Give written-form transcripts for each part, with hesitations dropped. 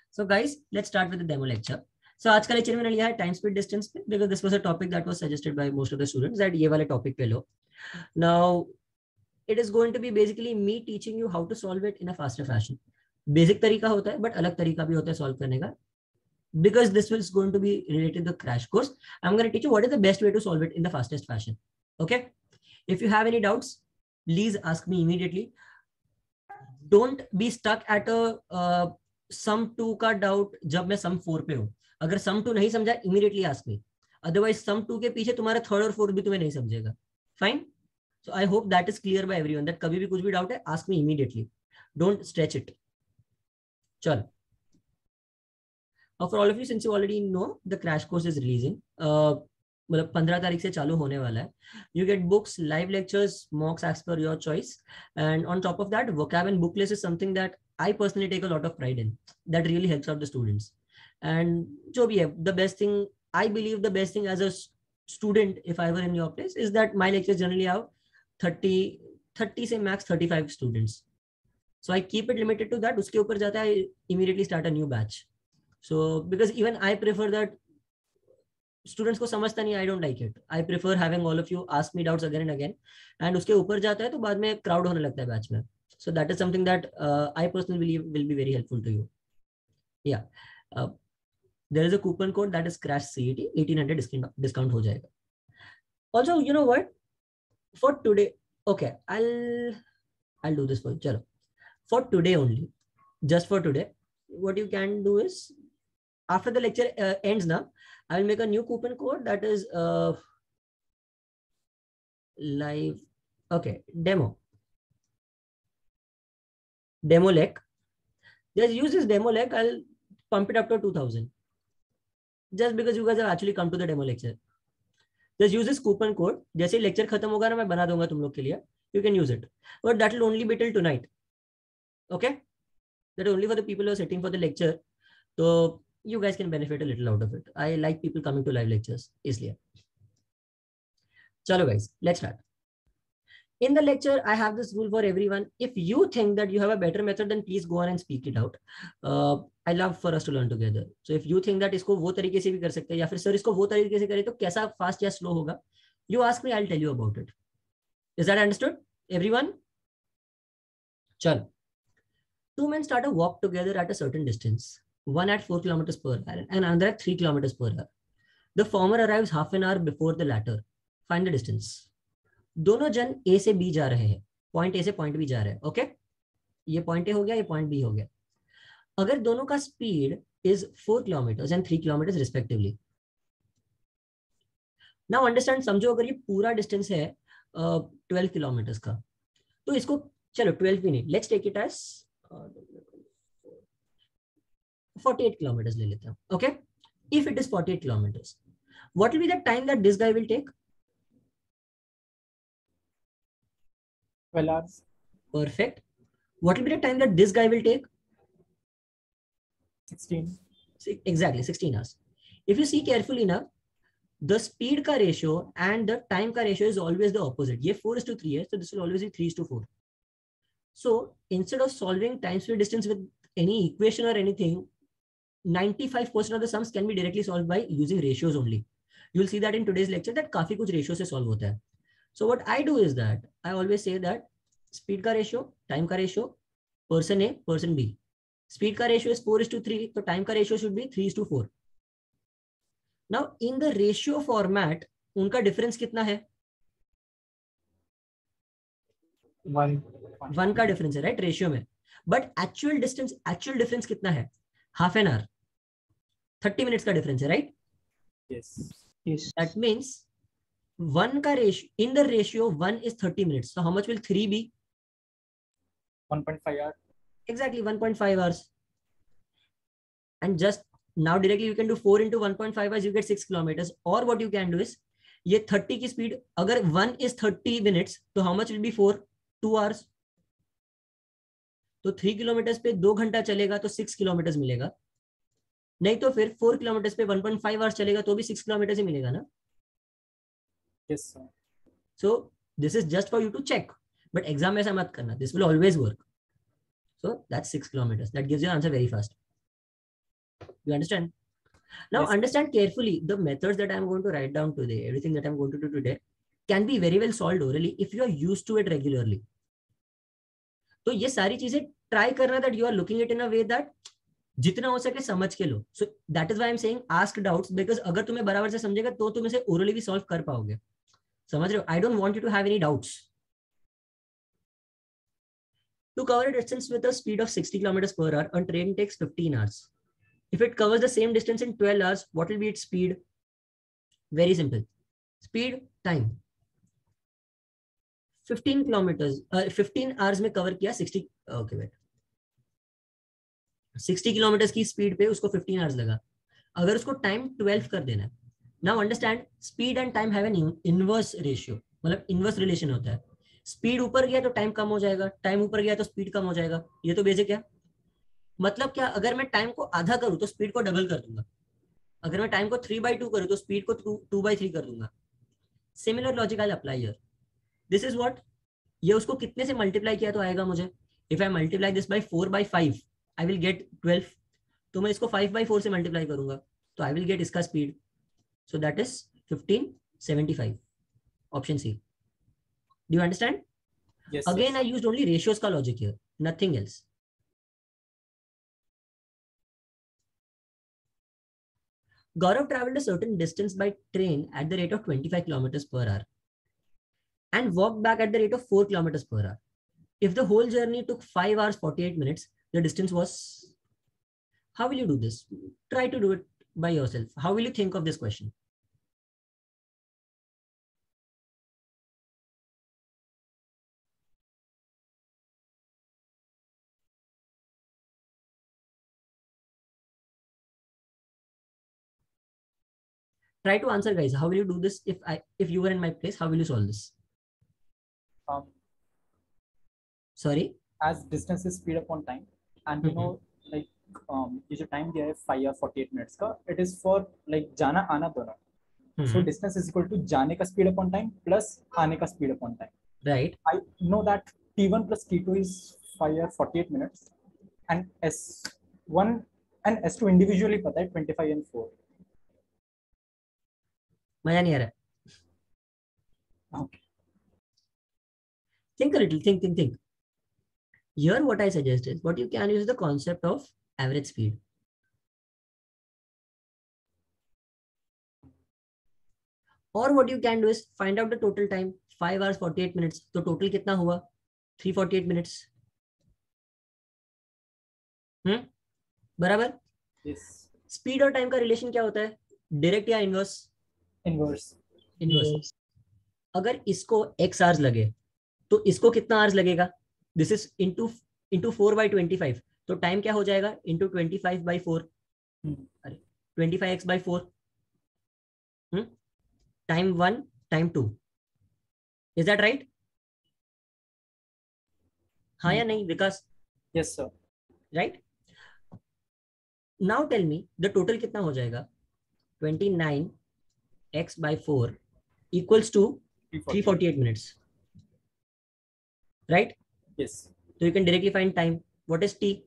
So guys, let's start with the demo lecture. So आज का lecture मैंने लिया है टाइम स्पीड डिस्टेंस पे, because this was a topic that was suggested by most of the students that ये वाले topic पे लो. Now it is going to be basically me teaching you how to solve it in a faster fashion. Basic तरीका होता है, but अलग तरीका भी होता है solve करने का. Because this is going to be related to the crash course, I'm going to teach you what is the best way to solve it in the fastest fashion. Okay? If you have any doubts, please ask me immediately. Don't be stuck at a सम 2 का doubt जब मैं सम 4 पे हूं. अगर सम 2 नहीं समझा immediately ask me, otherwise sum 2 के पीछे तुम्हारा थर्ड और फोर्थ भी तुम्हें नहीं समझेगा. Fine. So I hope that is clear by everyone that कभी भी कुछ भी डाउट है ask me immediately, don't stretch it. चल, for all of you since you already know the crash course is releasing, मतलब 15 तारीख से चालू होने वाला है. You get books, live lectures, mocks as per your choice, and on top of that vocab and book list is something that I personally take a lot of pride in. That really helps out the students. And जो भी है, the best thing, I believe the best thing as a student, if I were in your place, is that my lectures generally have 30 से max 35 students. So I keep it limited to that. उसके ऊपर जाता है, I immediately start a new batch. So because even I prefer that students को समझता नहीं, I don't like it. I prefer having all of you ask me doubts again and again. And उसके ऊपर जाता है तो बाद में crowd होने लगता है batch में. So that is something that I personally believe will be very helpful to you. Yeah. There is a coupon code that is crash CET, 1800 discount हो जाएगा. Also, you know what? For today, okay, I'll do this for you. चलो. For today only, just for today, what you can do is after the lecture ends now, I will make a new coupon code that is live. Okay, demo lec. Just use this demo lec. I'll pump it up to 2000 just because you guys have actually come to the demo lecture. Just use this coupon code. जैसे lecture खत्म होगा ना, मैं बना दूंगा तुम लोग के लिए. You can use it, but that will only be till tonight. Okay, that is only for the people who are sitting for the lecture. So you guys can benefit a little out of it. I like people coming to live lectures, इसलिए. चलो guys, let's start. In the lecture, I have this rule for everyone. If you think that you have a better method, then please go on and speak it out. I love for us to learn together. So if you think that इसको वो तरीके से भी कर सकते हैं या फिर सर इसको वो तरीके से करें तो कैसा फास्ट या स्लो होगा, you ask me, I'll tell you about it. Is that understood, everyone? चल, 2 men start a walk together at a certain distance. One at 4 kilometers per hour and another at 3 kilometers per hour. The former arrives half an hour before the latter. Find the distance. दोनों जन ए से B जा रहे हैं, point A से point B जा रहे हैं. ओके, ये पॉइंट ए हो गया, ये पॉइंट बी हो गया. अगर दोनों का speed is 4 kilometre and 3 kilometre respectively. Now understand, समझो अगर ये पूरा डिस्टेंस है 12 किलोमीटर का, तो इसको चलो 12 भी नहीं, let's take it as 48 kilometre ले लेते हैं. Okay, if it is 48 kilometre, what will be the time that this guy will take? 12 hours. Perfect. What will be the time that this guy will take? 16. Exactly, 16 hours. If you see carefully now, the speed ka ratio and the time ka ratio is always the opposite. ये 4:3 है, so this will always be 3:4. So instead of solving time speed distance with any equation or anything, 95% of the sums can be directly solved by using ratios only. You'll see that in today's lecture that काफी कुछ ratio से solve होता है. So what I do is that I always say that speed का ratio, time का ratio, person A, person B. Speed का ratio is 4:3, so time का ratio should be 3:4. Now in the ratio format, उनका difference कितना है? 1 का difference है, right? Ratio में. But actual difference कितना है? Half an hour. 30 minutes का difference है, right? Yes. Yes. That means 1 का ratio, in the ratio 1 is 30 minutes. So how much will 3 be? 1.5 hours. Exactly, 1.5 hours. And just now directly you can do 4 into 1.5 hours, you get 6 kilometers. Or what you can do is, ये 30 की speed, अगर 1 is 30 minutes, तो how much will be 4? 2 hours. तो 3 kilometre पे 2 घंटा चलेगा तो 6 kilometre मिलेगा. नहीं तो फिर 4 किलोमीटर पे 1.5 hours चलेगा तो भी 6 किलोमीटर ही मिलेगा ना. Yes, sir. So this is just for you to check, but exam में ऐसा मत करना. This will always work. So that's 6 kilometers. That gives you an answer very fast. You understand? Now Yes. understand carefully the methods that I'm going to write down today, everything that I'm going to do today can be very well solved orally if you are used to it regularly. तो ये सारी चीजें try करना that you are looking it in a way that जितना हो सके समझ के लो. So that is why I'm saying ask doubts, because अगर तुम्हें बराबर से समझेगा तो तुम इसे orally भी solve कर पाओगे. समझ रहे हो? I don't want you to have any doubts. To cover a distance with a speed of 60 kilometers per hour, a train takes 15 hours. If it covers the same distance in 12 hours, what will be its speed? Very simple. Speed, time. 15 kilometers, 15 hours में cover किया 60, okay wait. 60 kilometers की speed पे उसको 15 hours लगा. अगर उसको time 12 कर देना है. Now understand, speed and time have an inverse ratio. मतलब inverse relation होता है. Speed ऊपर गया तो time कम हो जाएगा, time ऊपर गया तो speed कम हो जाएगा. ये तो basic है. मतलब क्या, अगर मैं टाइम को आधा करूं तो स्पीड को डबल कर दूंगा. अगर मैं टाइम को 3/2 करूं तो स्पीड को 2/3 कर दूंगा. Similar logic I apply here. This is what, ये उसको कितने से मल्टीप्लाई किया तो आएगा मुझे. If I multiply this by 4/5 I will get 12. तो मैं इसको 5/4 से मल्टीप्लाई करूंगा तो आई विल गेट इसका speed. So that is 1575. Option C. Do you understand? Yes. Again I used only ratios का logic here, nothing else. Gaurav traveled a certain distance by train at the rate of 25 kilometers per hour and walked back at the rate of 4 kilometers per hour. If the whole journey took 5 hours 48 minutes, the distance was... How will you do this? Try to do it by yourself. How will you think of this question? Try to answer, guys. How will you do this if you were in my place? How will you solve this? Sorry? As distance is speed upon time, and you know, like ये जो time दिया है 5 or 48 minutes का, it is for like जाना आना दोनों. So distance is equal to जाने का speed upon time plus आने का speed upon time. Right. I know that T1 plus T2 is 5 or 48 minutes, and S1 and S2 individually पता है 25 and 4. मजा नहीं आ रहा. Okay. Think a little. Think. Here, what I suggest is, what you can use the concept of average speed. Or what you can do is find out the total time. 5 hours 48 minutes. तो total कितना हुआ? 348 minutes. बराबर? Yes. Speed और time का relation क्या होता है? Direct या inverse? Inverse. अगर इसको x hours लगे, तो इसको कितना hours लगेगा? This is into 4/25. तो time क्या हो जाएगा? Into 25/4. अरे 25x/4. Time 1, time 2. Is that right? हाँ या नहीं विकास? Yes sir. Right? Now tell me the total कितना हो जाएगा? 29x/4 equals to 348 minutes. Right? Yes. So you can directly find time. What is t?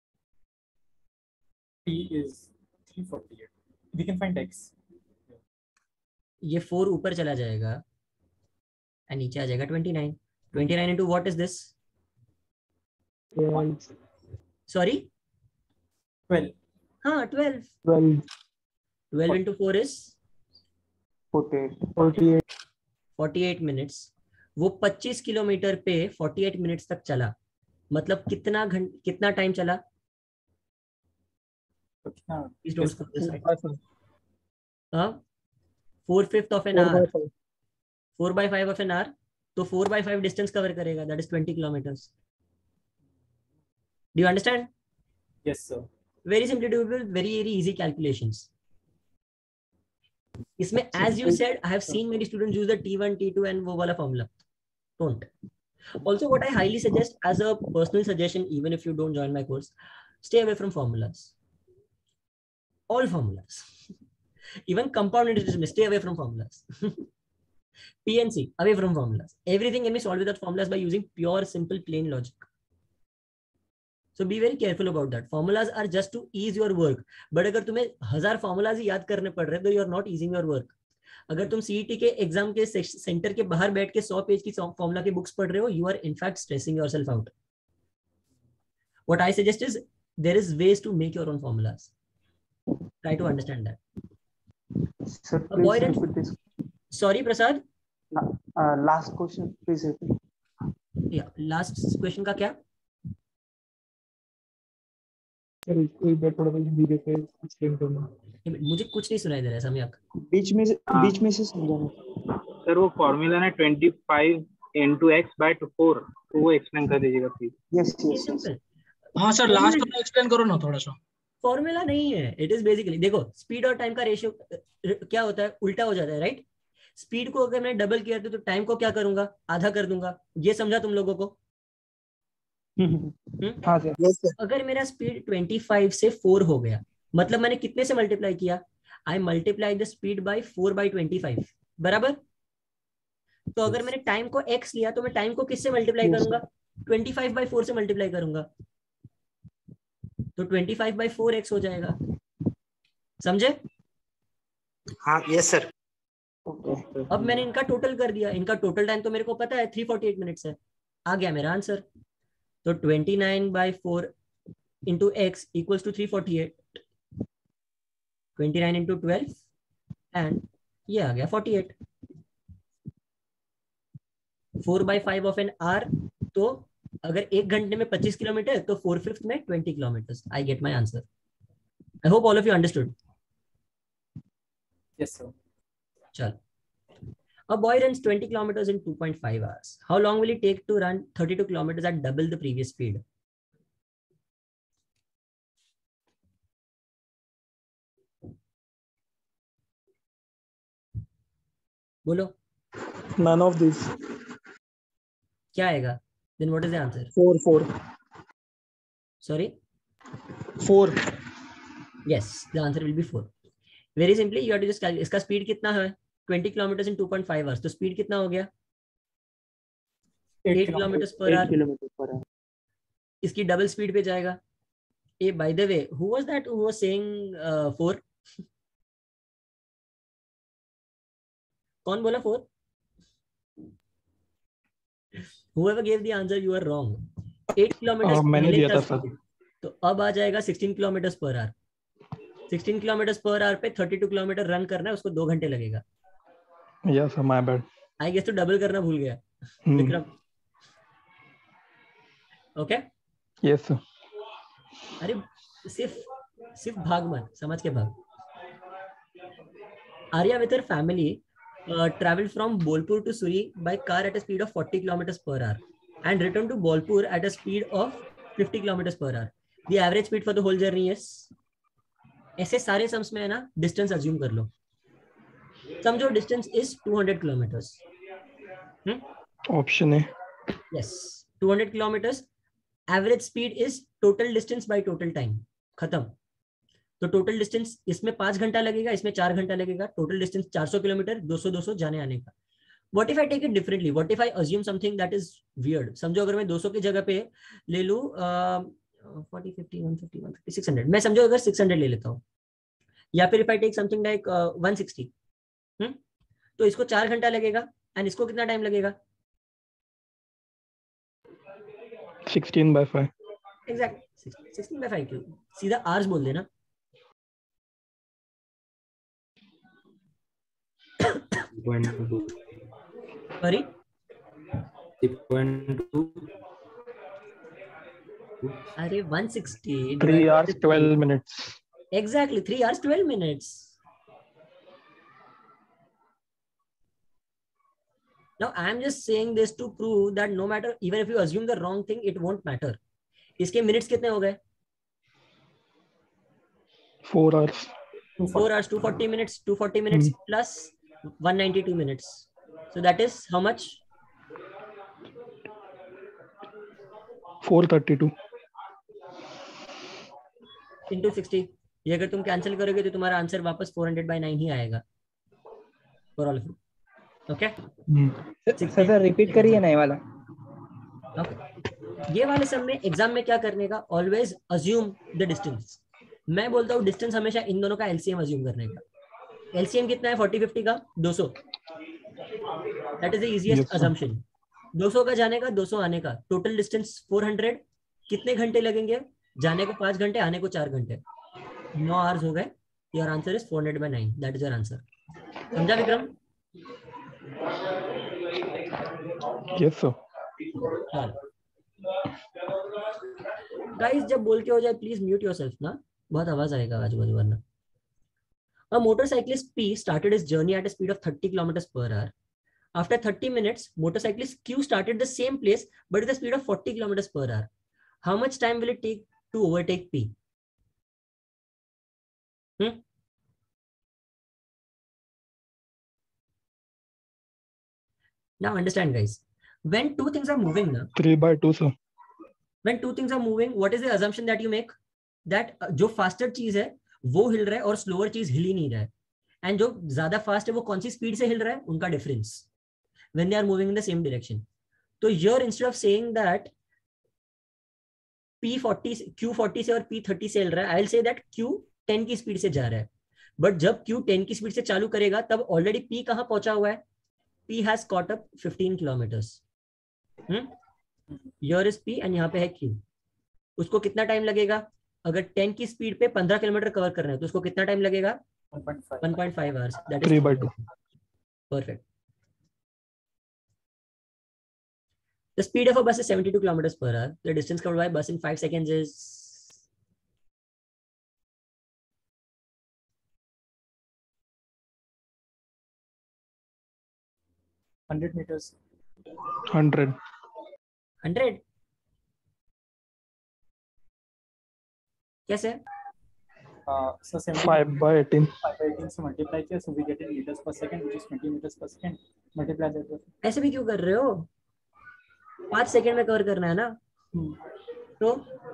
T is 348. We can find x. ये 4 ऊपर चला जाएगा और नीचे आ जाएगा 29. 29 into what is this? 12. Sorry? 12. हाँ 12. 12 into 4 is 48 minutes. वो 25 किलोमीटर पे 48 मिनट्स तक चला. मतलब कितना टाइम चला? Please don't stop this. 4/5 of an hour. 4/5 of an hour. तो 4/5 distance cover करेगा. That is 20 kilometers. Do you understand? Yes sir. Very simply doable, very easy calculations. इसमें as you said, I have seen many students use the T1, T2 and वो वाला formula. Don't. Also, what I highly suggest as a personal suggestion, even if you don't join my course, stay away from formulas. All formulas. Even compound interest, stay away from formulas. PNC, away from formulas. Everything can be solved without formulas by using pure, simple, plain logic. So be very careful about that. Formulas are just to ease your work. But अगर तुम्हें 1000 formulas ही याद करने पड़ रहे हैं, तो you are not easing your work. अगर तुम CET के एग्जाम के सेंटर के बाहर बैठ के 100 पेज की फॉर्मूला की बुक्स पढ़ रहे हो, you are in fact stressing yourself out. What I suggest is there is ways to make your own formulas. Try to understand that. Sir, please repeat this. Sorry, Prasad. Last question, please repeat. Yeah, last question का क्या? कोई बात थोड़ा धीरे से explain करना. मुझे कुछ नहीं सुनाई दे रहा है सम्यक. बीच में से समझाना. सर वो फॉर्मूला ना 25 into x by 4, तो वो एक्सप्लेन कर दीजिएगा प्लीज. यस. हाँ सर, लास्ट में एक्सप्लेन करो ना थोड़ा सा. फॉर्मूला नहीं है, इट इज बेसिकली, देखो स्पीड और टाइम का रेशियो क्या होता है, उल्टा हो जाता है, राइट? स्पीड को अगर मैं डबल किया तो टाइम को क्या करूंगा, आधा कर दूंगा. ये समझा तुम लोगों को? हाँ सर. अगर मेरा स्पीड 25 से 4 हो गया, मतलब मैंने कितने से मल्टीप्लाई किया? I multiply the speed by 4/25, बराबर? तो अगर मैंने टाइम को x लिया तो मैं टाइम को किससे मल्टीप्लाई करूंगा? 25/4 से मल्टीप्लाई करूंगा, तो 25/4x हो जाएगा. समझे? हाँ यस सर. अब मैंने इनका टोटल कर दिया. इनका टोटल टाइम तो मेरे को पता है 348 मिनट्स है. आ गया मेरा आंसर. तो 29/4 into x equals to 348. 29 into 12 and ये आ गया 48. 4/5 of an hour, तो अगर 1 घंटे में 25 किलोमीटर तो 4/5 में 20 kilometre. I get my answer. I hope all of you understood. Yes, sir. चल. A boy runs 20 kilometers in 2.5 hours. How long will it take to run 32 kilometers at double the previous speed? बोलो. None of these. क्या आएगा? Then what is the answer? 4. Sorry? 4. Yes, the answer will be 4. Very simply, you have to just calculate. इसका speed कितना है? 20 kilometers in 2.5 hours. तो speed कितना हो गया? 8 kilometers per hour. इसकी डबल स्पीड पे जाएगा. ए by the way, who was that who was saying 4? कौन बोला 4? Whoever gave the answer, you are wrong. 8 kilometers मैंने दिया था सर. तो अब आ जाएगा 16 kilometers per hour. 16 kilometers per hour पे 32 किलोमीटर रन करना है, उसको 2 घंटे लगेगा. Yes, my bad. I guess तो डबल करना भूल गया विक्रम. ओके. Yes sir. अरे सिर्फ भाग मत, समझ के भाग. Arya with her family traveled from Bolpur to Suri by car at a speed of 40 kilometers per hour and returned to Bolpur at a speed of 50 kilometers per hour. The average speed for the whole journey is. ऐसे सारे sums में है ना, distance assume कर लो. समझो distance is 200 kilometres. Option है. Yes, 200 kilometres. Average speed is total distance by total time. खत्म. तो टोटल डिस्टेंस इसमें 5 घंटा लगेगा, इसमें 4 घंटा लगेगा. टोटल डिस्टेंस 400 किलोमीटर, 200 जाने आने का. What if I take it differently? What if I assume something that is weird? समझो अगर मैं 200 की जगह पे ले लूं 40, 50, 150, 150, 600. मैं समझो अगर 600 ले लेता हूँ, या फिर if I take something like 160, तो इसको 4 घंटा लगेगा एंड इसको कितना टाइम लगेगा? 16/5. एग्जैक्ट 16/5. क्यों सीधा आवर्स बोल देना. सॉरी, 3.2. अरे 160. 3 hours 12 minutes. Exactly, 3 hours 12 minutes. Now I am just saying this to prove that no matter, even if you assume the wrong thing, it won't matter. इसके minutes कितने हो गए? 4 hours. 4 hours 240 minutes. 240 minutes plus 192 minutes. So that is how much? 432. Into 60. ये अगर तुम cancel करोगे तो तुम्हारा आंसर वापस 400/9 ही आएगा for all of you. Okay sir repeat करिए ना ये वाला. ओके. ये वाले सब में एग्जाम में क्या करने का, ऑलवेज अज्यूम द डिस्टेंस। मैं बोलता हूँ डिस्टेंस हमेशा इन दोनों का एलसीएम अज्यूम करने का। एलसीएम कितना है 40-50 का? 200। That is the easiest assumption. 200 का जाने का, 200 आने का, टोटल डिस्टेंस 400। कितने घंटे लगेंगे? जाने को 5 घंटे, आने को 4 घंटे, 9 आवर्स हो गए। Your answer is 400/9। That is your answer. समझा विक्रम? Yes sir. गाइस जब बोल के हो जाए प्लीज म्यूट योरसेल्फ ना, बहुत आवाज आएगा आजू बाजू वरना। A motorcyclist P started his journey at a speed of 30 kilometers per hour. After 30 minutes, motorcyclist Q started the same place but with a speed of 40 kilometers per hour. How much time will it take to overtake P? Now understand guys, when two things are moving now, 3/2 sir. when two things are moving, what is the assumption that you make? That जो faster चीज है वो हिल रहा है और slower चीज हिल ही नहीं रहा है, and जो ज्यादा fast है वो कौन सी speed से हिल रहा है, उनका difference when they are moving in the same direction. तो here instead of saying that Q40 से और P30 से हिल रहा है, I'll say that Q10 की स्पीड से जा रहा है। बट जब Q10 की स्पीड से चालू करेगा तब ऑलरेडी P कहाँ पहुंचा हुआ है? P has caught up 15 kilometers. Here is P and यहाँ पे है Q. उसको कितना टाइम लगेगा? अगर 10 की स्पीड पे 15 किलोमीटर कवर करना है तो उसको कितना टाइम लगेगा? 1.5 hours. That is 3/2. Perfect. The speed of a bus is 72 kilometers per hour. The distance covered by a bus in 5 seconds is 100 meters. 100. 100. कैसे? So 5/18. 5/18 से multiply किया, so we get in meters per second, which is 20 meters per second. Multiply that with. ऐसे भी क्यों कर रहे हो? 5 second में कवर करना है ना। तो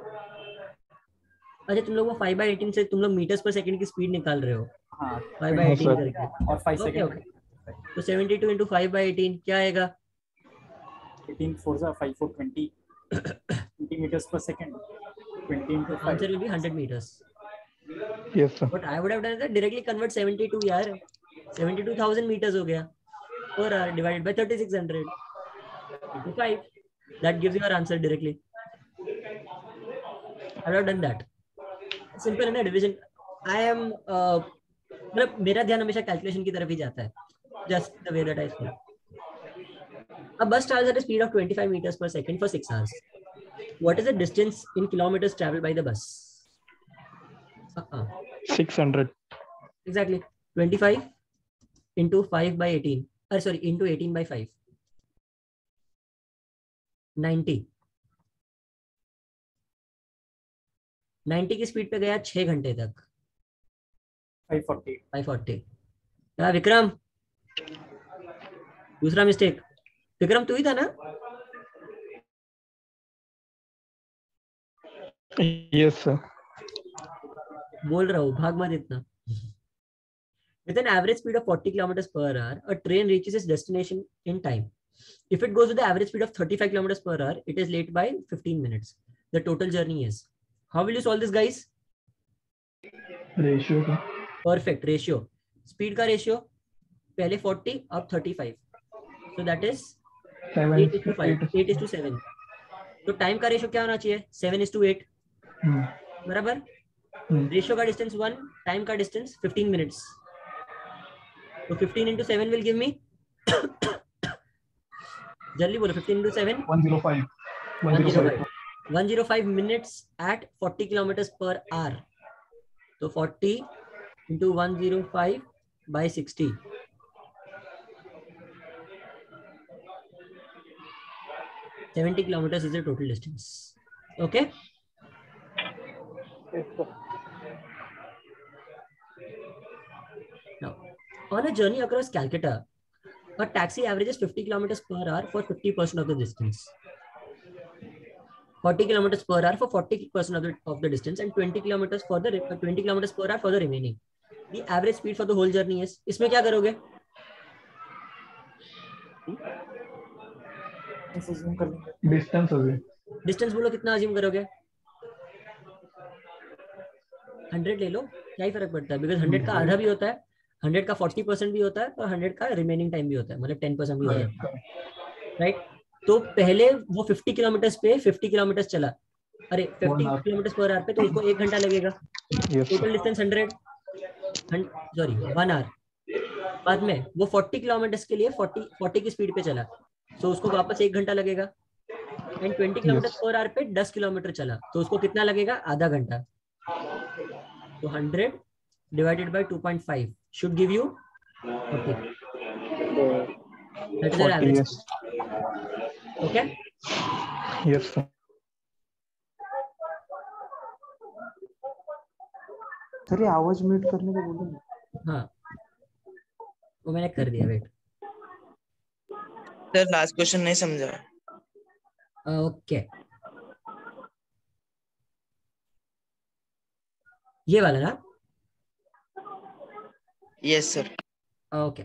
अच्छा तुम लोग वो 5/18 से तुम लोग मीटर्स पर सेकंड की स्पीड निकाल रहे हो। हाँ 5/18 करके और 5 सेकंड। ओके तो 72 into 5/18 क्या आएगा? 18 4 5 4 20 20 meters per second. 20 into 5. Answer will be 100 meters. Yes sir. But I would have done that directly convert 72 यार, 72,000 meters हो गया per hour divided by 3600 into 5. That gives you your answer directly. I would have done that. Simple है ना division. I am मतलब मेरा ध्यान हमेशा calculation की तरफ ही जाता है. Just the way that I feel. A bus travels at a speed of 25 meters per second for 6 hours. What is the distance in kilometers traveled by the bus? 600. Exactly. 25 into 5/18. Sorry, into 18/5. 90. 90 की speed पे गया 6 घंटे तक। 540। क्या विक्रम? दूसरा mistake. Vikram तू ही था ना? Yes sir. बोल रहा हूँ, भाग मत इतना। With an average speed of 40 kilometers per hour, a train reaches its destination in time. If it goes with the average speed of 35 kilometers per hour, it is late by 15 minutes. The total journey is. How will you solve this, guys? Ratio का. Perfect. Ratio. Speed का ratio पहले 40 अब 35. So that is 8:5. 8:7. तो time का ratio क्या होना चाहिए? 7:8. बराबर? रेशियो का डिस्टेंस 1, टाइम का डिस्टेंस 15 मिनट्स। तो 15 into 7 will give me जल्दी बोलो 15 into 7 105. 105 minutes at 40 kilometers per hour. तो 40 into 105 by 60. 70 kilometers is the total distance. Okay. Now, on a journey across Calcutta, a taxi averages 50 kilometers per hour for 50% of the distance. 40 kilometers per hour for 40% of the distance, and 20 kilometers for the 20 kilometers per hour for the remaining. The average speed for the whole journey is. इसमें क्या करोगे? Distance हो गई. Distance बोलो कितना assume करोगे? 100 ले लो, क्या ही फर्क पड़ता है, बिकॉज 100 का आधा भी होता है, 100 का 40% भी होता है और 100 का रिमेनिंग टाइम भी होता है, मतलब 10% भी हो जाता है, राइट? तो पहले वो 50 किलोमीटर पे 50 किलोमीटर चला, अरे 50 किलोमीटर पर आवर पे, तो उसको 1 घंटा लगेगा, टोटल डिस्टेंस 100, सॉरी 1 आवर। बाद में वो 40 किलोमीटर के लिए 40 की स्पीड पे चला, तो उसको वापस 1 घंटा लगेगा। एंड 20 किलोमीटर पर आवर पे 10 किलोमीटर चला, तो उसको कितना लगेगा? आधा घंटा। तो 100 divided by 2.5 should give you 40. That is your 40, average yes. speed. Okay? Yes, sir. Sir ये आवाज म्यूट करने को बोलो ना। हाँ, वो मैंने कर दिया, वेट। सर लास्ट क्वेश्चन नहीं समझा। ओके, ये वाला ना? Yes sir. Okay,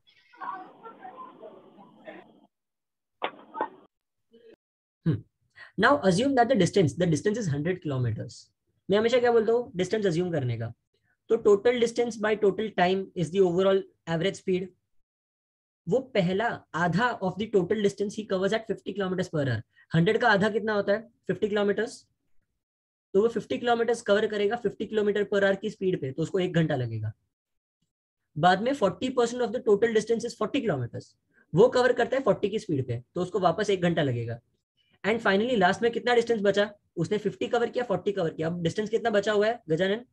now assume that the distance is 100 kilometres. मैं हमेशा क्या बोलता हूँ डिस्टेंस अज्यूम करने का? तो total distance by total time is the overall average speed. वो पहला आधा ऑफ द टोटल डिस्टेंस ही covers at 50 kilometre per hour. 100 का आधा कितना होता है? 50 किलोमीटर्स। तो वो 50 किलोमीटर कवर करेगा 50 किलोमीटर पर आवर की स्पीड पे, तो उसको 1 घंटा लगेगा। बाद में 40% of the total distance is 40 kilometres, वो कवर करता है 40 की स्पीड पे, तो उसको वापस 1 घंटा लगेगा। एंड फाइनली लास्ट में कितना डिस्टेंस बचा? उसने 50 कवर किया, 40 कवर किया, अब डिस्टेंस कितना बचा हुआ है गजानन?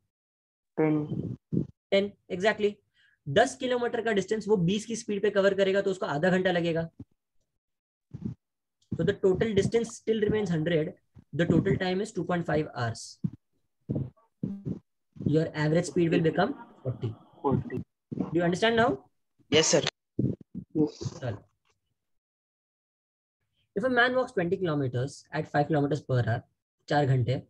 10 एग्जैक्टली। 10 किलोमीटर का डिस्टेंस वो 20 की स्पीड पे कवर करेगा, तो उसको आधा घंटा लगेगा। So the total distance still remains 100. The total time is 2.5 hours. Your average speed will become 40. 40. Do you understand now? Yes sir. Well, if a man walks 20 kilometers at 5 kilometers per hour, 4 घंटे,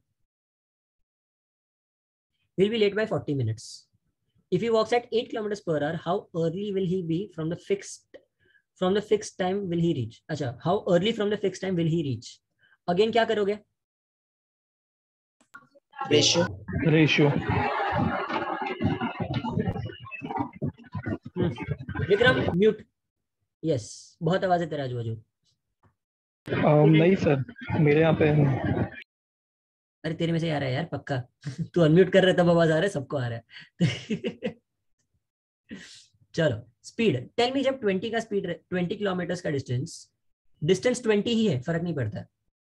he'll be late by 40 minutes. If he walks at 8 kilometers per hour, how early will he be from the fixed time will he reach? अच्छा, how early from the fixed time will he reach? Again क्या करोगे? Ratio. Vikram mute. Yes, बहुत आवाज है तेरा आजू बाजू। नहीं सर, मेरे यहाँ पे अरे तेरे में से आ रहा है यार पक्का। तू अनम्यूट कर रहा है तब आवाज आ रहा है, सबको आ रहा है। चलो स्पीड टेल मी, जब 20 का स्पीड 20 किलोमीटर का डिस्टेंस 20 ही है, फर्क नहीं पड़ता।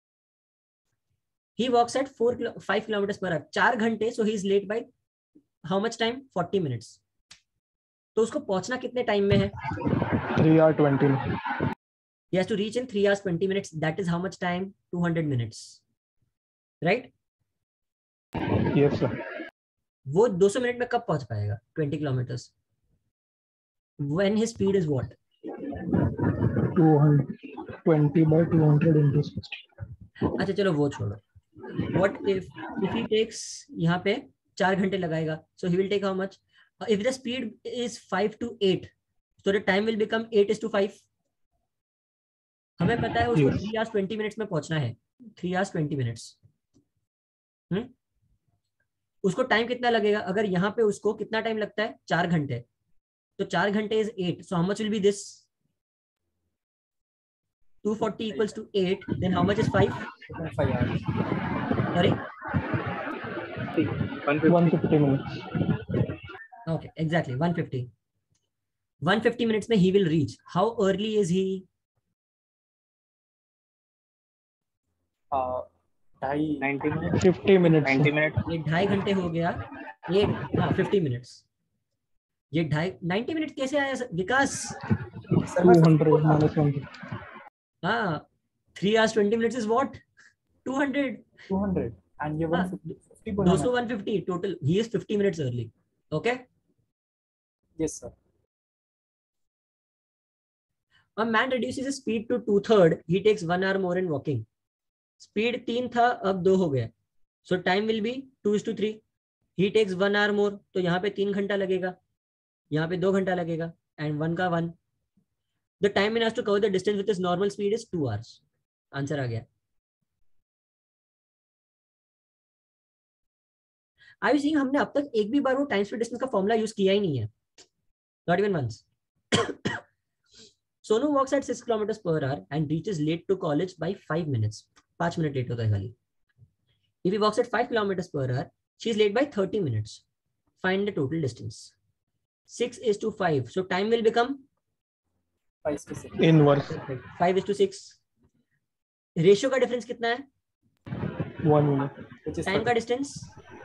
He walks at 5 kilometre per hour, 4 घंटे, so he is late by how much time? 40 minutes. तो उसको पहुंचना कितने टाइम में है? 3 hour 20 He has to reach in 3 hours 20 minutes. That is how much time? 200 minutes, right? Yes sir. वो 200 minute में कब पहुंच पाएगा 20 kilometres? When his speed is what? 220 by 200 into 60. अच्छा चलो वो छोड़ो। What if he takes, यहाँ पे 4 घंटे लगाएगा, so he will take how much? If the speed is 5 to 8, so the time will become 8:5. हमें पता है उसको 3 hours 20 minutes में पहुंचना है, 3 hours 20 minutes। उसको टाइम कितना लगेगा? अगर यहाँ पे उसको कितना टाइम लगता है? 4 घंटे, तो 4 घंटे is 8, so how much will be this? 240 equals to 8, then how much is 5? 5 hours. Sorry? 150 minutes. Okay, exactly 150. 150 minutes में he will reach. How early is he? 90 minutes. 50 minutes. 90 minutes. ये 2.5 घंटे हो गया, ये हाँ 50 मिनट्स। ये 90 मिनट कैसे आया विकास? 200 minus 100. हाँ 3 hours 20 minutes is what? 200 and you 150 200 150 total. He is 50 minutes early. Okay? Yes sir. A man reduces his speed to 2/3. He takes 1 hour more in walking. Speed 3 था, अब 2 हो गया, so time will be 2:3. He takes 1 hour more, तो यहाँ पे 3 घंटा लगेगा, यहाँ पे 2 घंटा लगेगा, and 1 का 1. The time he has to cover the distance with his normal speed is 2 hours. Answer आ गया। आई यू सीइंग हमने अब तक एक भी बार वो टाइम स्पीड डिस्टेंस का फॉर्मूला यूज किया ही नहीं है, not even once. Sonu walks at 6 kilometre per hour and reaches late to college by 5 minutes. 5 minute late होता है खाली. If he walks at 5 kilometre per hour she is late by 30 minutes. Find the total distance. 6:5, so time will become 5 to 6. Inverse. 5:6. Ratio का difference कितना है? 1 minute. Which is time का distance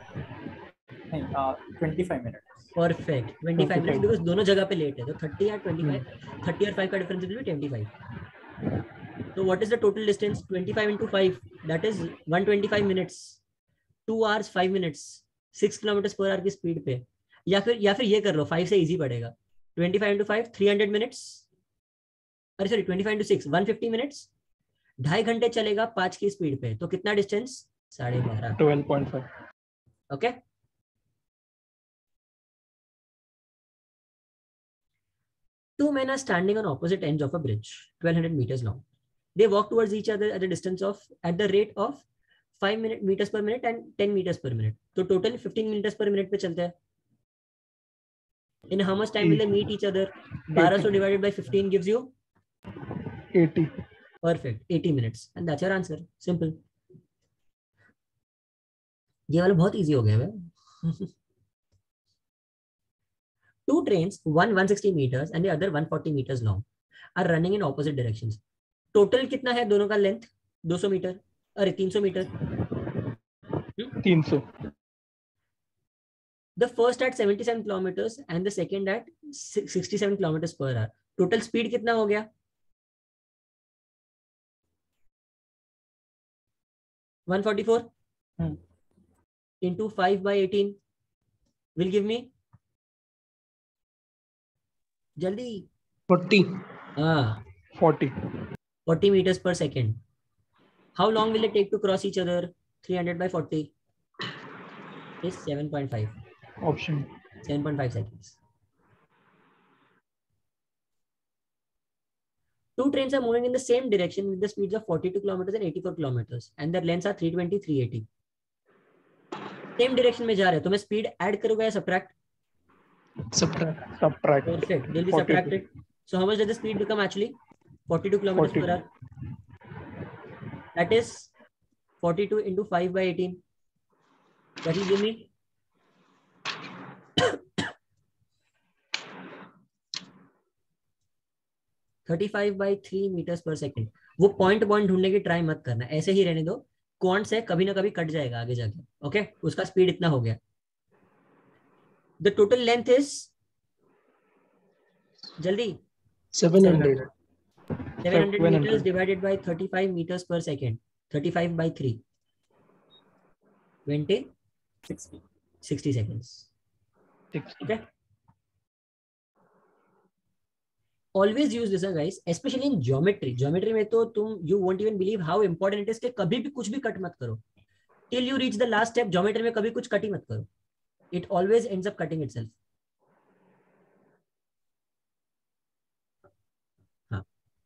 25 minutes. Perfect 25 minutes, because दोनों जगह पे late है. तो 30 और 25, 30 और 5 का डिफरेंस विल बी 25. तो what is the total distance? 25 into 5, that is 125 minutes. 2 hours 5 minutes 6 kilometre per hour की स्पीड पे. या फिर ये कर लो, 5 से इजी पड़ेगा. 25 into 5 300 मिनट्स, अरे सॉरी 25 into 6 150 मिनट्स. 2.5 घंटे चलेगा 5 की स्पीड पे. तो कितना distance? 12.5. 12.5. Okay. Two men are standing on opposite ends of a bridge, 1200 meters long. They walk towards each other at the rate of 5 meters per minute and 10 meters per minute. So total 15 meters per minute पे चलते हैं. In how much time will they meet each other? 1200 divided by 15 gives you 80. perfect 80 minutes, and that's your answer. Simple. ये वाला बहुत easy हो गया है. Two trains, one 160 meters and the other 140 meters long, are running in opposite directions. Total कितना है दोनों का length? 200 मीटर. अरे 300 metre. 300. The first at 77 kilometers and the second at 67 kilometers per hour. Total speed कितना हो गया? 144 into 5 by 18 will give me जल्दी 40. हाँ 40 meters per second. How long will it take to cross each other? 300 by 40 is 7.5. Option. 7.5 seconds. Two trains are moving in the same direction with the speeds of 42 kilometers and 84 kilometers, and their lengths are 320, 380. Same direction में जा रहे हैं, तो मैं speed add करूँगा या subtract? Subtract. Perfect. They'll be subtracted. So how much does the speed become actually? 42 kilometers per hour. That is 42 into 5 by 18. That will give me 35 by 3 meters per second. वो point ढूंढने की try मत करना, ऐसे ही रहने दो. Quants है, कभी ना कभी कट जाएगा आगे जाके. ओके, उसका स्पीड इतना हो गया. The total length is जल्दी 700. 700 meters divided by 35 meters per second. 35 by 3 20 60 seconds. Okay, always use this guys, especially in geometry में तो तुम you won't even believe how important it is कि कभी भी कुछ भी कट मत करो. Till you reach the last step, geometry में कभी कुछ कट ही मत करो. It always ends up cutting itself. हाँ.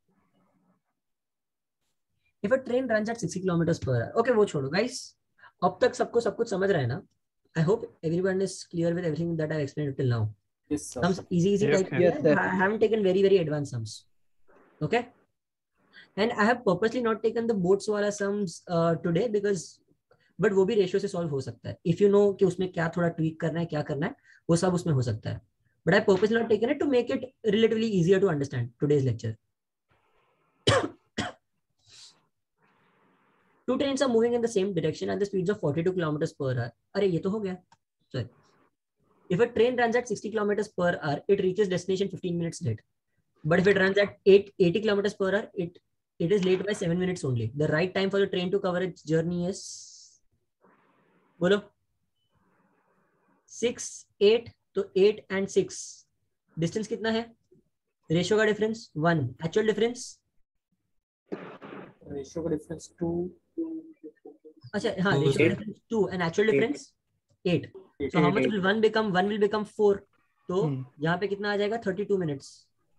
If a train runs at 60 kilometers per hour, okay, वो छोड़ो guys. अब तक सबको सब कुछ समझ रहा है ना? I hope everyone is clear with everything that I explained till now. Yes, sir. Sums easy Yes, type. yes, sir. I haven't taken very advanced sums. Okay. And I have purposely not taken the boards वाला sums today because but वो भी ratio से solve हो सकता है. If you know कि उसमें क्या थोड़ा ट्वीक करना है, क्या करना है, वो सब उसमें हो सकता है. But I purposely not taken it to make it relatively easier to understand today's lecture. Two trains are moving in the same direction at the speeds of 42 kilometers per hour. अरे ये तो हो गया. Sorry. If a train runs at 60 kilometers per hour, it reaches destination 15 minutes late. But if it runs at 80 kilometers per hour, it is late by 7 minutes only. The right time for the train to cover its journey is, बोलो 6 8. तो 8 and 6 distance कितना है? Ratio का difference 1, actual difference ratio का difference 2. अच्छा हाँ, ratio का difference 2 and actual difference 8. So how much will 1 become? 1 will become 4. तो यहाँ पे कितना आ जाएगा? 32 मिनट्स.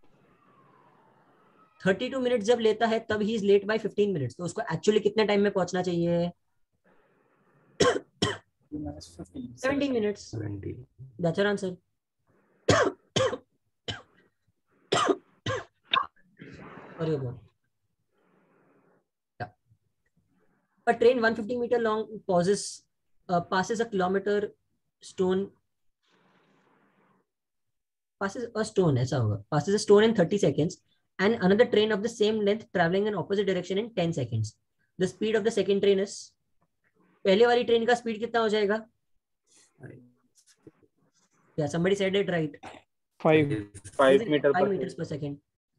32 मिनट्स जब लेता है तब he is late by 15 minutes. तो उसको एक्चुअली कितने टाइम में पहुंचना चाहिए? 2 minus 15. 17 minutes. 20. That's your answer. Sorry about. Yeah. A train 150 meter long passes a kilometer stone. Passes a stone in 30 seconds, and another train of the same length traveling in opposite direction in 10 seconds. The speed of the second train is. पहले वाली train का speed कितना हो जाएगा? Yeah, somebody said it right. 5 meters per second.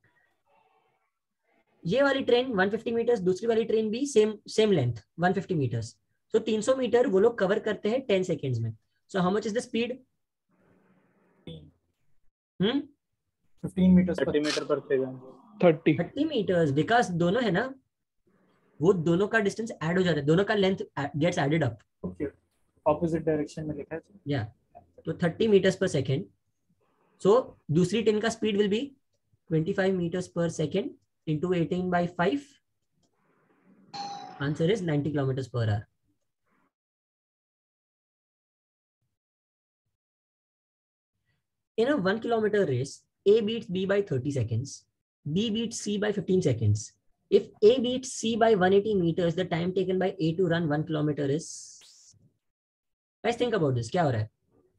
ये वाली train 150 metres, दूसरी वाली ट्रेन भी same length 150 metres. So 300 metre वो लोग कवर करते हैं 10 सेकेंड्स में. So how much is the speed? 15 meters 30 meter per second. 30 meters. विकास दोनों है ना, वो दोनों का डिस्टेंस ऐड हो जाता है, दोनों का length gets added up. Okay, opposite direction में लिखा है. या तो 30 meters per second. So दूसरी ट्रेन का speed will be 25 meters per second into 18 by 5. Answer is 90 kilometers per hour. In a 1 kilometer race, A beats B by 30 seconds. B beats C by 15 seconds. If A beats C by 180 meters, the time taken by A to run 1 kilometer is. Guys, think about this. क्या हो रहा है?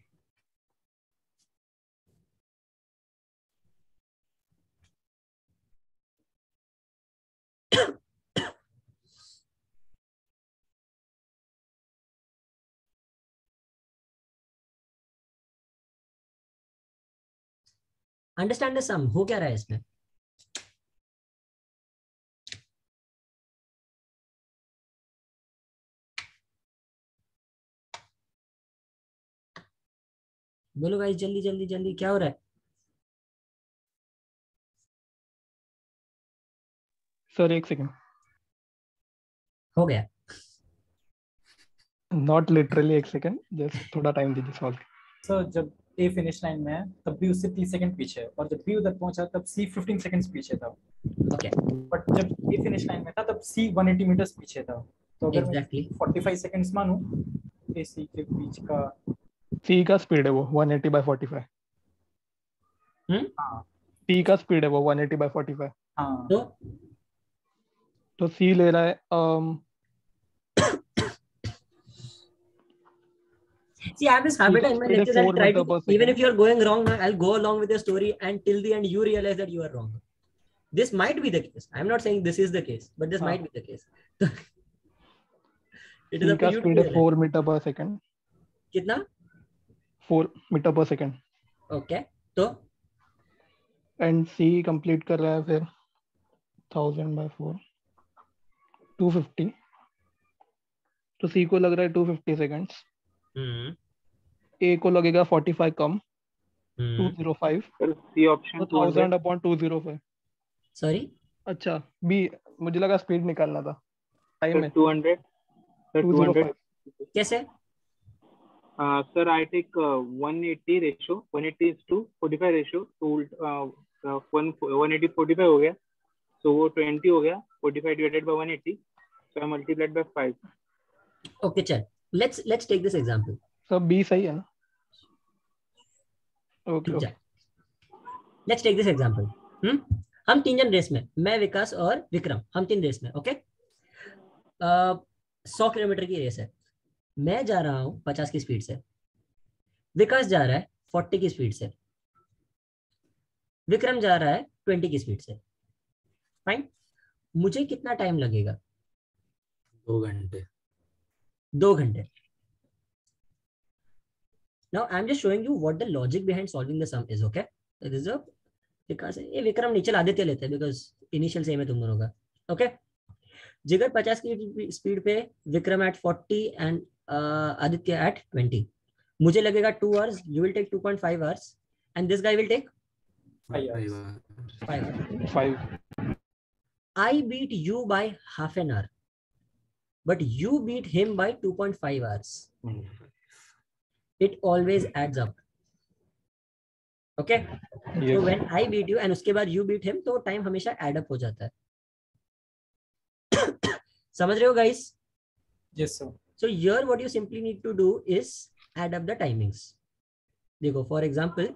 Understand the sum. हो क्या रहा है इसमें? बोलो गाइस, जल्दी जल्दी जल्दी, क्या हो रहा है? Sir 1 second. हो गया. नॉट लिटरली 1 सेकंड, जस्ट थोड़ा टाइम दीजिए सॉल्व. सर जब ए फिनिश लाइन में है तब भी उससे 30 सेकंड पीछे है, और जब बी उधर पहुंचा तब सी 15 सेकंड्स पीछे था. ओके. बट जब ए फिनिश लाइन में था तब सी 180 मीटर्स पीछे था. तो अगर Exactly. मैं 45 सेकंड्स मानूं ए सी के बीच का, सी का स्पीड है वो 180 by 45. हाँ सी का स्पीड है वो 180 by 45. हाँ, तो सी ले रहा है See, I have this habit in my Speed is lectures. I'll 4 try meter per to, even second. if you are going wrong, I'll go along with your story, and till the end, you realize that you are wrong. This might be the case. I'm not saying this is the case, but this might be the case. It is C up का to you to speed है realize. 4 meter per second. कितना? 4 meter per second. Okay. तो and C complete कर रहा है फिर 1000 by 4 250. तो सी को लग रहा है 250 सेकंड्स. ए को लगेगा 45 कम 205. सर सी ऑप्शन तो 1000 upon 205. सॉरी. अच्छा बी, मुझे लगा स्पीड निकालना था. टाइम है 200. सर 200. कैसे? Sir, I take 180 ratio. 180 is to 45 ratio. तो 180 45 हो गया. So वो 20 हो गया. 45 divided by 180. So I multiplied by 5. Okay, चल. Let's take this example. सब बी सही है ना? Okay. Let's take this example. हम 3 जन रेस में, मैं, विकास और विक्रम, हम 3 रेस में. ओके. 100 किलोमीटर की रेस है. मैं जा रहा हूं 50 की स्पीड से, विकास जा रहा है 40 की स्पीड से, विक्रम जा रहा है 20 की स्पीड से. फाइन. मुझे कितना टाइम लगेगा? 2 घंटे. 2 घंटे. Now I'm just showing you what the logic behind solving the sum is. Okay. So this is a because ये विक्रम नीचे आदित्य लेते हैं because initial same है तुम दोनों का. Okay. जिगर 50 की स्पीड पे, Vikram at 40 and Aditya at 20. मुझे लगेगा 2 hours. You will take 2.5 hours, and this guy will take 5 hours. 5. I beat you by half an hour, but you beat him by 2.5 hours. It always adds up. Okay. Yes. So when I beat you and उसके बाद you beat him, तो time हमेशा add up हो जाता है. समझ रहे हो guys? yes sir. So here what you simply need to do is add up the timings. देखो for example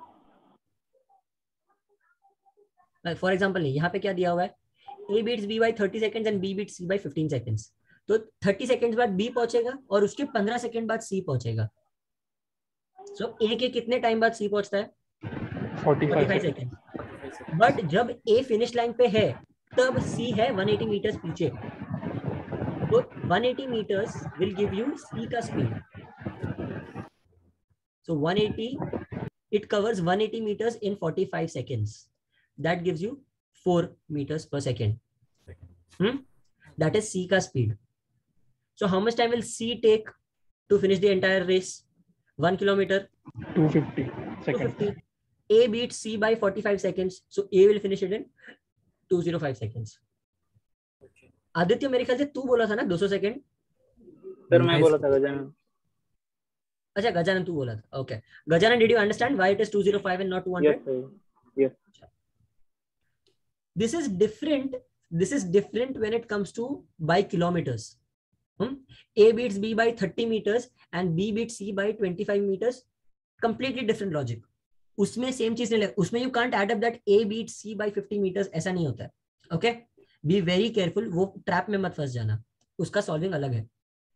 नहीं, यहाँ पे क्या दिया हुआ है, A beats B by 30 seconds and B beats C by 15 seconds. तो 30 seconds बाद B पहुंचेगा और उसके 15 सेकंड बाद C पहुंचेगा. So A के कितने टाइम बाद C पहुंचता है? 45 सेकंड. बट जब A फिनिश लाइन पे है तब C है 180 मीटर्स पीछे. तो 180 meters will give you C का speed. So 180, it covers 180 meters in 45 seconds. That gives you 4 meters per second. That is C का speed. So how much time will C take to finish the entire race? 1 kilometer? 250 seconds. 250. A beats C by 45 seconds. So A will finish it in 205 seconds. Aditya मेरे ख्याल से तू बोला था ना 200 second. Sir मैं बोला था गजानन. अच्छा गजानन तू बोला था. Okay Gajanan, did you understand why it is 205 and not 200? Yes sir. Yes. This is different when it comes to by kilometers. A beats B by 30 meters and B beats C by 25 meters. Completely different logic. उसमें same चीज नहीं लगेगा. उसमें you can't add up that A beats C by 50 meters. ऐसा नहीं होता है. Okay? Be very careful. वो ट्रैप में मत फंस जाना. उसका सॉल्विंग अलग है.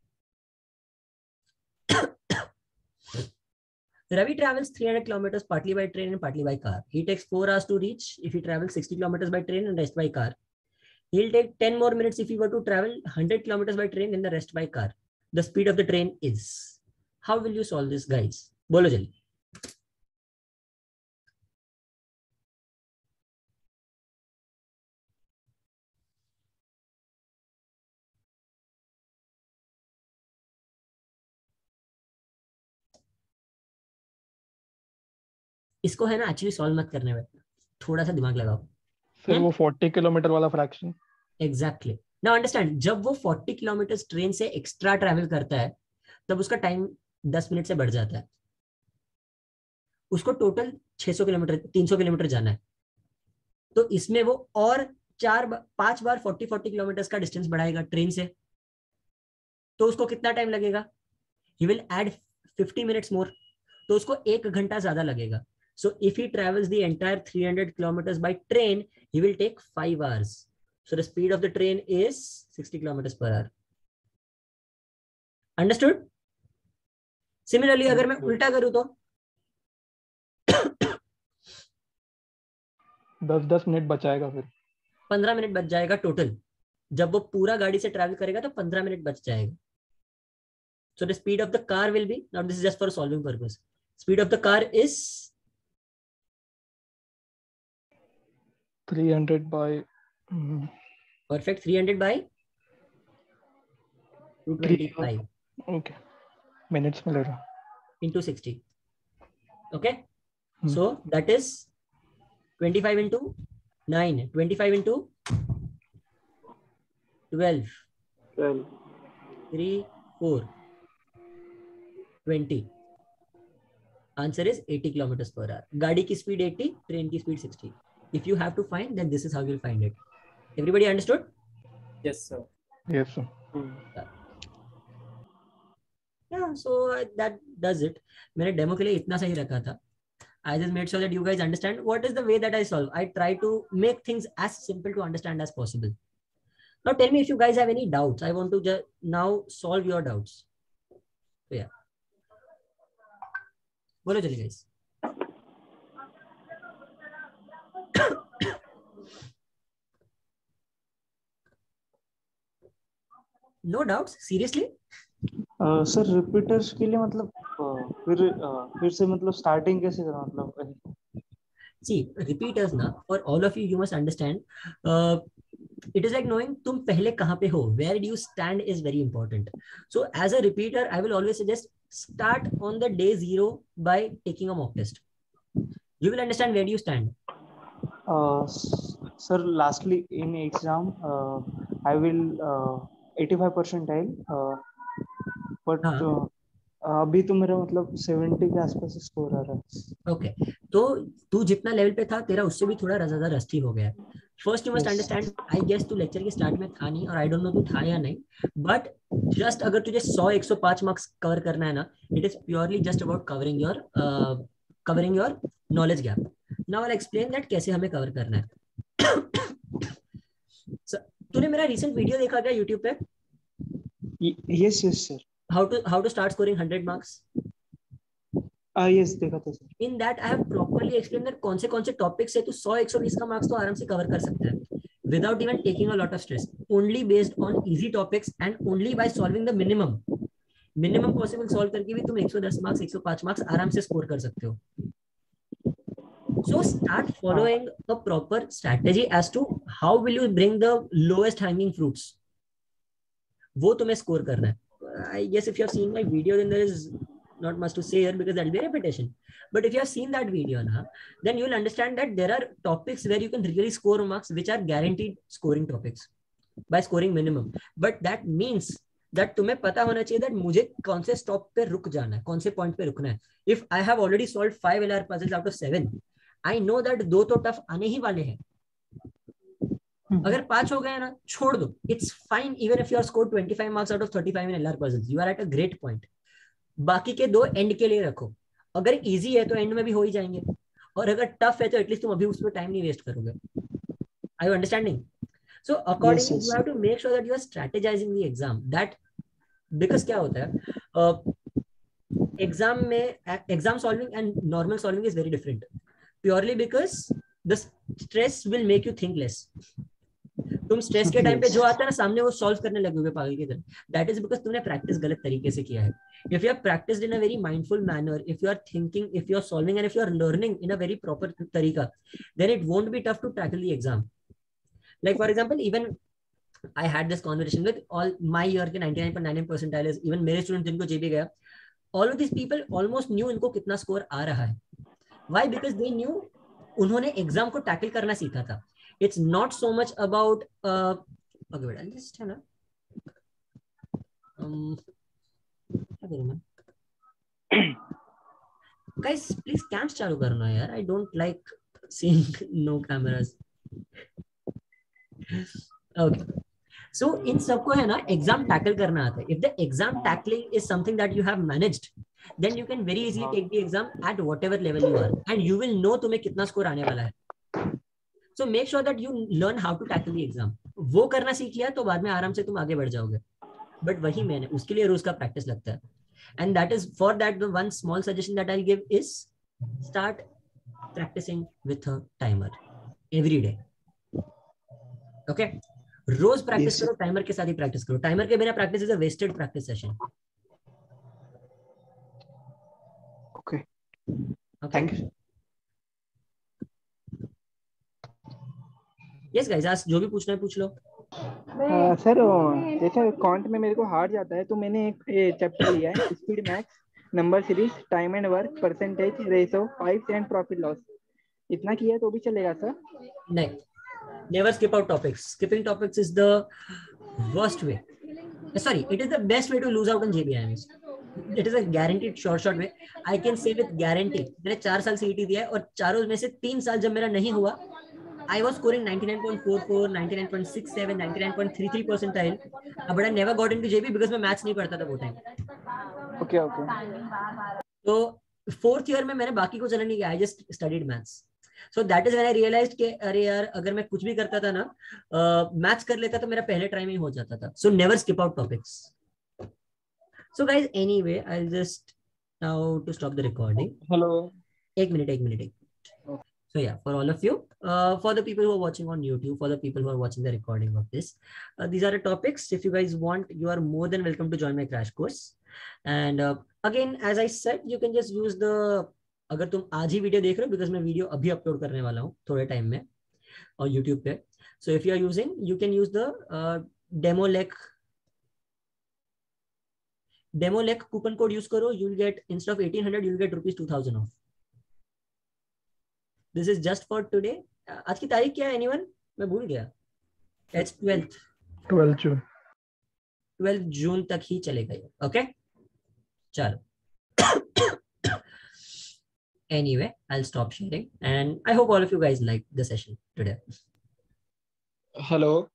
Ravi travels 300 kilometers partly by train and partly by car. He takes 4 hours to reach if he travels 60 kilometers by train and rest by car. He'll take 10 more minutes if he were to travel 100 kilometers by train and the rest by car. The speed of the train is. How will you solve this, guys? बोलो जल्दी. इसको है ना actually solve मत करने में, थोड़ा सा दिमाग लगाओ. सर वो 40 किलोमीटर वाला फ्रैक्शन. एग्जैक्टली. नाउ अंडरस्टैंड, जब वो 40 किलोमीटर ट्रेन से एक्स्ट्रा ट्रैवल करता है तब उसका टाइम 10 मिनट से बढ़ जाता है. उसको टोटल 600 किलोमीटर 300 किलोमीटर जाना है. तो इसमें वो और 5 बार 40 किलोमीटर का डिस्टेंस बढ़ाएगा ट्रेन से. तो उसको कितना टाइम लगेगा? He will add 50 minutes more. तो उसको 1 घंटा ज्यादा लगेगा. So if he travels the entire 300 kilometers by train, he will take 5 hours. So the speed of the train is 60 kilometers per hour. Understood? Similarly, अगर मैं उल्टा करूं तो 10 मिनट बचाएगा. फिर 15 मिनट बच जाएगा टोटल. जब वो पूरा गाड़ी से ट्रैवल करेगा तो 15 मिनट बच जाएगा. So the speed of the car will be, now this is just for solving purpose. Speed of the car is 300 by perfect 300 by 225. Okay. Minutes में ले रहा. Into 60. Okay. So that is 25 into 9. 25 into 12. 3, 4. 20. Answer is 80 kilometers per hour. गाड़ी की speed 80, train की speed 60. If you have to find, then this is how you'll find it. Everybody understood? Yes sir. Yes sir. Yeah, so that does it. मैंने demo के लिए इतना सही रखा था. I just made sure that you guys understand what is the way that I solve. I try to make things as simple to understand as possible. Now tell me if you guys have any doubts. I want to now solve your doubts. So yeah. बोलो चलिए guys. No doubts? Seriously? Sir repeaters के लिए मतलब फिर से मतलब starting कैसे करना मतलब? See, repeaters ना, for all of you, you must understand. It is like knowing तुम पहले कहाँ पे हो. Where do you stand is very important. So as a repeater, I will always suggest start on the day 0 by taking a mock test. You will understand where do you stand. Sir, lastly in exam, I will 85 percentile, but अभी तो मेरा मतलब 70 के आसपास score आ रहा है। Okay, तो तू जितना लेवल पे था तेरा उससे भी थोड़ा ज्यादा रस्टी हो गया है. First you must understand, I guess तू लेक्चर के स्टार्ट में था नहीं, और आई डोंट नो तू था या नहीं, बट जस्ट अगर तुझे 100-105 मार्क्स कवर करना है ना, it is purely just about covering your knowledge gap. Now I explain that कैसे हमें कवर करना है. तूने मेरा रिसेंट वीडियो देखा क्या यूट्यूब पे? Yes yes sir. How to start scoring 100 marks. Yes देखा था sir. In that I have properly explain that कौन से टॉपिक्स है तो 100-120 का मार्क्स तो आराम से कवर कर सकता है without even taking a lot of stress, only based on easy topics and only by solving the minimum possible solve करके भी तुम 110 मार्क्स 105 मार्क्स आराम से स्कोर कर सकते हो. So start following a proper strategy as to how will you bring the lowest hanging fruits. वो तुम्हें स्कोर करना है. I guess if you have seen my video, then there is not much to say here because that will be a repetition. But if you have seen that video now, then you will understand that there are topics where you can really score marks which are guaranteed scoring topics by scoring minimum. But that means that तुम्हें पता होना चाहिए that मुझे कौन से stop पे रुक जाना है, कौन से पॉइंट पे रुकना है. If I have already solved 5 LR puzzles out of 7, I know that 2 तो टफ आने ही वाले हैं. अगर 5 हो गए ना, छोड़ दो, it's fine. Even if you are score 25 marks out of 35 in LR puzzles, you are at a great point. बाकी के 2 एंड के लिए रखो. अगर इजी है तो एंड में भी हो ही जाएंगे, और अगर टफ है तो एटलीस्ट तुम अभी उसमें टाइम नहीं वेस्ट करोगे. Are you understanding? So accordingly you have to make sure that you are strategising the exam. That because क्या होता है एग्जाम में, exam solving and normal solving is very different, purely because the stress will make you think less. तुम stress के time पे जो आता है ना सामने, वो सॉल्व करने लगे हुए पागल की तरह. दैट इज बिकॉज तुमने प्रैक्टिस गलत तरीके से किया है. If you have practiced in a very mindful manner, if you are thinking, if you are solving, and if you are learning in a very proper tarika, then it won't be tough to tackle the exam. Like for example, even I had this conversation with all my year के 99.99 percentiles, even मेरे students जिनको JB गया, all of these people almost knew इनको कितना score आ रहा है. Why? Because they knew उन्होंने exam को tackle करना सीखा था. It's not so much about okay, wait, I'll just है ना क्या करूं मैं? Guys, please cams चालू करना यार. I don't like seeing no cameras. Okay. So इन सबको है ना एग्जाम टैकल करना आता है. If the exam tackling is something that you have managed, then you can very easily take the exam at whatever level you are, and you will know तुम्हें कितना score आने वाला है. So make sure that you learn how to tackle the exam. वो करना सीख लिया तो बाद में आराम से तुम आगे बढ़ जाओगे. बट वही मैंने उसके लिए रोज का प्रैक्टिस लगता है. And that is for that the one small suggestion that I'll give is start practicing with a timer every day. Okay, रोज प्रैक्टिस करो, टाइमर के साथ ही प्रैक्टिस करो. टाइमर के बिना practice is a wasted practice session. Okay, thank you. Yes guys, आज जो भी पूछना है पूछ लो. सर जैसे क्वांट में मेरे को हार्ड जाता है, तो मैंने एक चैप्टर लिया है speed maths, number series, time and work, percentage, ratio, 5 and profit loss. इतना किया तो भी चलेगा सर? नहीं, never skip out topics. Skipping topics is the worst way. Sorry, it is the best way to lose out on JBIMS. It is a guaranteed short way. I can say with guarantee. मैंने 4 साल CET दिया है और चारों में से 3 साल जब मेरा नहीं हुआ, I was scoring 99.44, 99.67, 99.33 percentile. But I never got into JB because मैं मैथ्स नहीं पढ़ता था वो टाइम. Okay okay. तो 4th ईयर में मैंने बाकी को चला नहीं किया. I just studied maths. So that is when I realized कि अरे यार अगर मैं कुछ भी करता था ना, मैथ्स कर लेता तो मेरा पहले ट्राई में ही हो जाता था. So never skip out topics. So guys, anyway, I'll just now to stop the recording. Hello. एक minute. So yeah, for all of you, for the people who are watching on YouTube, for the people who are watching the recording of this, these are the topics. If you guys want, you are more than welcome to join my crash course. And again, as I said, you can just use the, अगर तुम आज ही video देख रहे हो, because मैं video अभी upload करने वाला हूँ थोड़े टाइम में और यूट्यूब पे. So if you are using, you can use the डेमोलेक कूपन कोड यूज करो. You will get instead of 1800 you will get ₹2000 off. This is just for today. आज की तारीख क्या है एनीवन? मैं भूल गया. इट्स 12 जून तक ही चलेगा ये. ओके, चलो. Anyway, I'll stop sharing, and I hope all of you guys liked the session today. Hello.